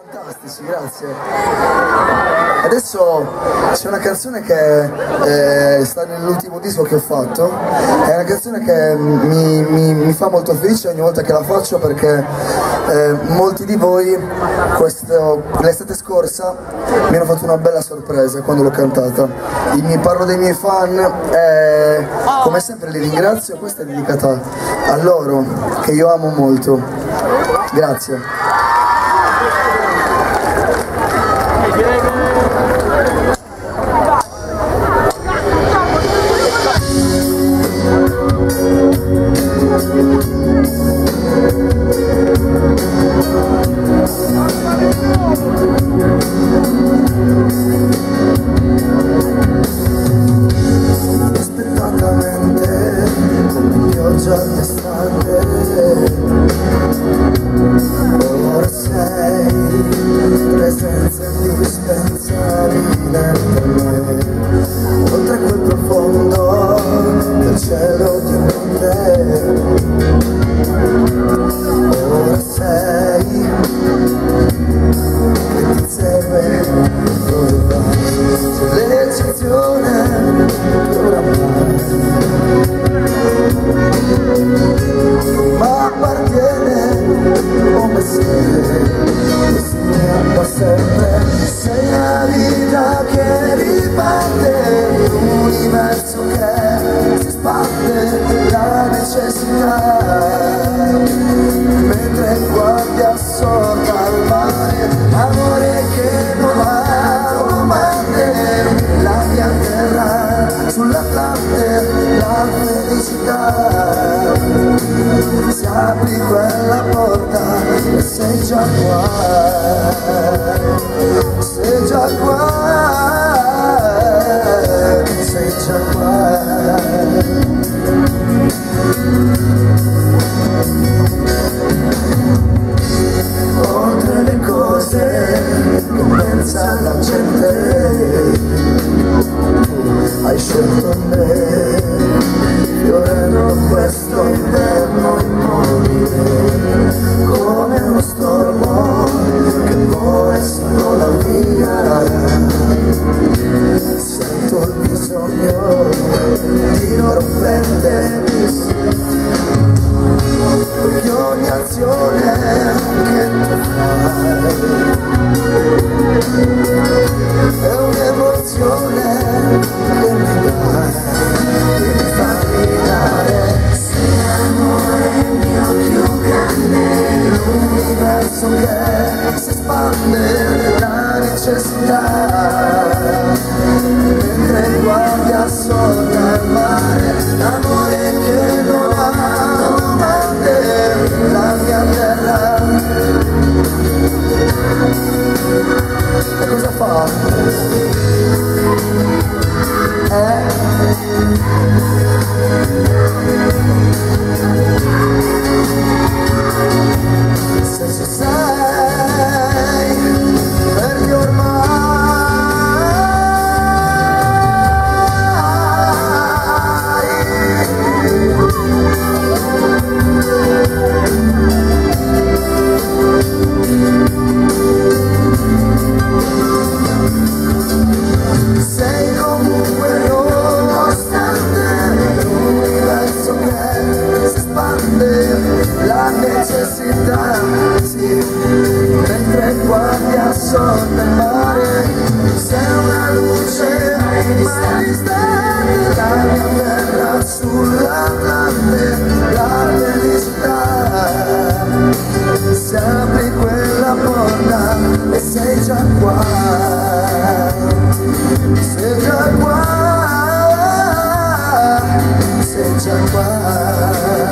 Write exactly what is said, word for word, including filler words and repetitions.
Fantastici, grazie. Adesso c'è una canzone che eh, sta nell'ultimo disco che ho fatto, è una canzone che mi, mi, mi fa molto felice ogni volta che la faccio, perché eh, molti di voi l'estate scorsa mi hanno fatto una bella sorpresa quando l'ho cantata. Mi parlo dei miei fan e come sempre li ringrazio, questa è dedicata a loro che io amo molto. Grazie. Aspettatamente come pioggia d'estate, ora sei presenza indispensabile per me, oltre quel profondo del cielo di notte. Ora sei che ti serve dove vai, l'eccezione che oramai ma appartiene come se mi sempre. Sei la vita che riparte, l'universo che si spande, la necessità, mentre guardi assorta al mare, amore che non ha domande, la mia terra sull'Atlante, la felicità. Se apri quella porta e sei già qua, sei già qua, sei già qua. Oltre le cose che pensa la gente, hai scelto me, fiorendo questo inverno immobile, come uno stormo che vuole solo la via. Sento il bisogno di non prendermi, perché ogni azione che tu fai è un'emozione che mi dai, che mi fa gridare. Sei l'amore mio più grande, l'universo che si espande, la necessità, mentre guardi assorta al mare, l'amore che non ha domande, la mia terra. E cosa fa? Eh? Se ci sei, perché ormai sei comunque nonostante l'universo che si espande, la necessità, sì, mentre guardi assorta il mare, sei una luce mai distante, la mia terra sull'Atlante, la felicità. Se apri quella porta e sei già qua, sei già qua, sei già qua.